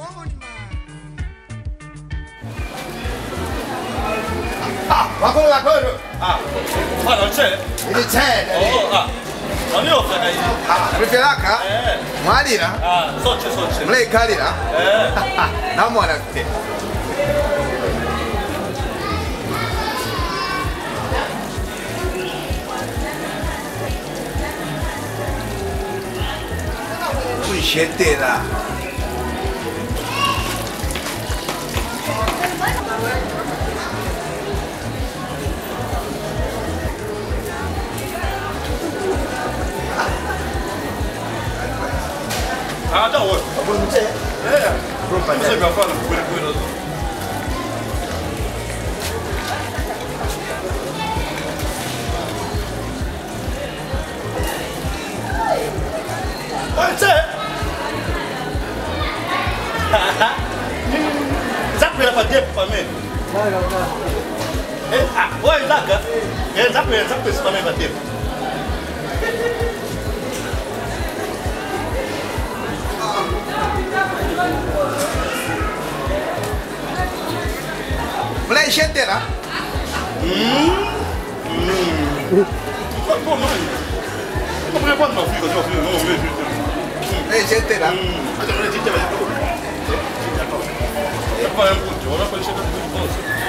Ah, ma quello da quello! Ah, ma non c'è? Il c'è! Oh, ah. Non ne ho fregati. Ah, preferaka? Malina? Ah, soce. Lei carina? Namora te. Puscetera. Ah, da ora. Non c'è? Non sembra farlo pure quello. Ma c'è? Zappi la fatia per me. Ah, vuoi Zacca? Zappi si fa me fatia. Lei scendera? Come quando figo, no, Lei scendera? E poi è un punto, ora poi c'è un po' di cose.